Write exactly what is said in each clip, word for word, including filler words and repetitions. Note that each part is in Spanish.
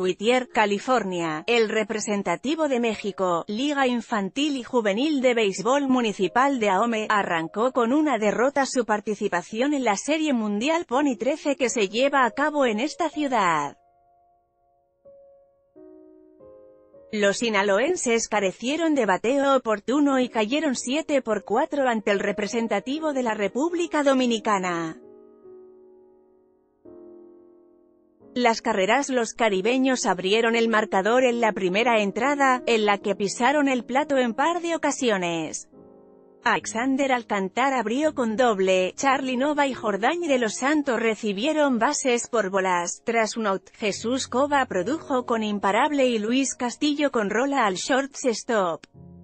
Whittier, California. El representativo de México, Liga Infantil y Juvenil de Béisbol Municipal de Ahome, arrancó con una derrota su participación en la Serie Mundial Pony trece que se lleva a cabo en esta ciudad. Los sinaloenses carecieron de bateo oportuno y cayeron siete por cuatro ante el representativo de la República Dominicana. Las carreras los caribeños abrieron el marcador en la primera entrada, en la que pisaron el plato en par de ocasiones. Alexander Alcántara abrió con doble, Charlie Nova y Jordañ de los Santos recibieron bases por bolas. Tras un out, Jesús Cova produjo con imparable y Luis Castillo con rola al shortstop.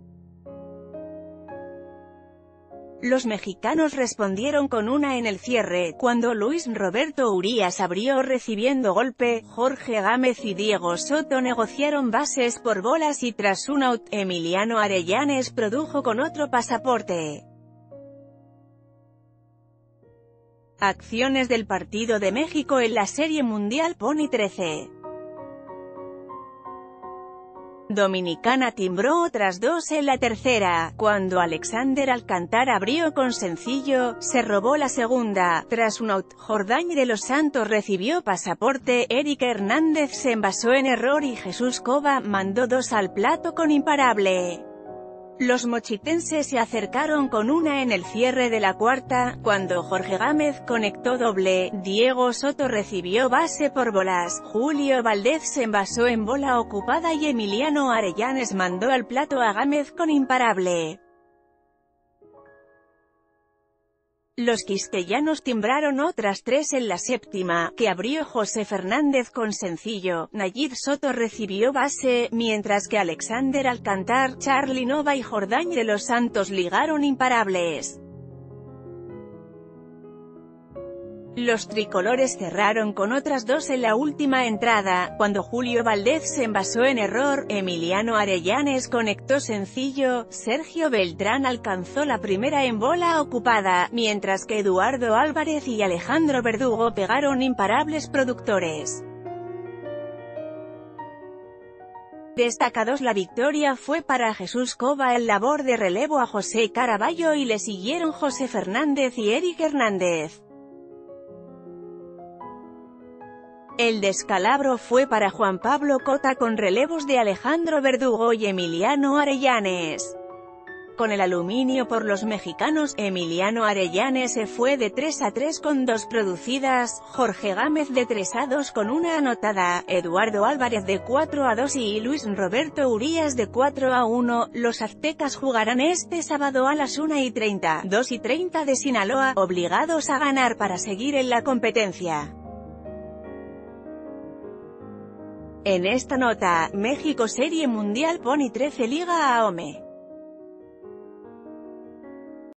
Los mexicanos respondieron con una en el cierre, cuando Luis Roberto Urías abrió recibiendo golpe. Jorge Gámez y Diego Soto negociaron bases por bolas y tras un out, Emiliano Arellanes produjo con otro pasaporte. Acciones del partido de México en la Serie Mundial Pony trece. Dominicana timbró otras dos en la tercera, cuando Alexander Alcántara abrió con sencillo, se robó la segunda. Tras un out, Jordañ de los Santos recibió pasaporte, Eric Hernández se envasó en error y Jesús Cova mandó dos al plato con imparable. Los mochitenses se acercaron con una en el cierre de la cuarta, cuando Jorge Gámez conectó doble, Diego Soto recibió base por bolas, Julio Valdez se envasó en bola ocupada y Emiliano Arellanes mandó al plato a Gámez con imparable. Los quisqueyanos timbraron otras tres en la séptima, que abrió José Fernández con sencillo, Nayib Soto recibió base, mientras que Alexander Alcántara, Charlie Nova y Jordañ de los Santos ligaron imparables. Los tricolores cerraron con otras dos en la última entrada, cuando Julio Valdez se envasó en error, Emiliano Arellanes conectó sencillo, Sergio Beltrán alcanzó la primera en bola ocupada, mientras que Eduardo Álvarez y Alejandro Verdugo pegaron imparables productores. Destacados la victoria fue para Jesús Cova en labor de relevo a José Caraballo y le siguieron José Fernández y Eric Hernández. El descalabro fue para Juan Pablo Cota con relevos de Alejandro Verdugo y Emiliano Arellanes. Con el aluminio por los mexicanos, Emiliano Arellanes se fue de tres a tres con dos producidas, Jorge Gámez de tres a dos con una anotada, Eduardo Álvarez de cuatro a dos y Luis Roberto Urías de cuatro a uno. Los aztecas jugarán este sábado a las una y treinta, dos y treinta de Sinaloa, obligados a ganar para seguir en la competencia. En esta nota, México Serie Mundial Pony trece Liga Ahome.